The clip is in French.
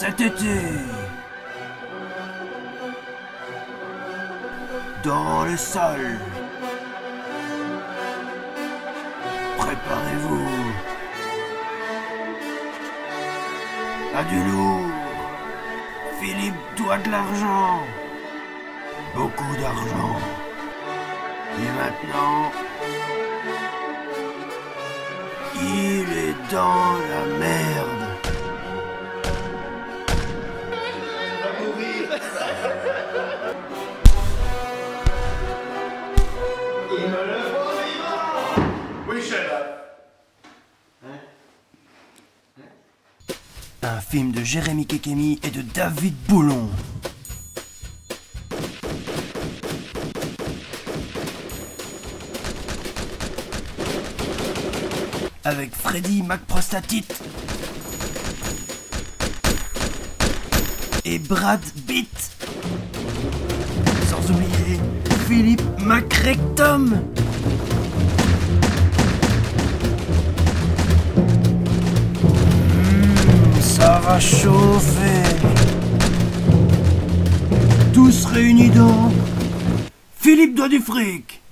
Cet été, dans les salles, préparez-vous à du lourd. Philippe doit de l'argent, beaucoup d'argent. Et maintenant, il est dans la merde. Il me le faut vivant. Oui, chef. Un film de Jérémy Kekemi et de David Boulon. Avec Freddy McProstatite et Brad Pitt. Sans oublier Philippe McRectum. Ça va chauffer. Tous réunis dans Philippe doit du fric.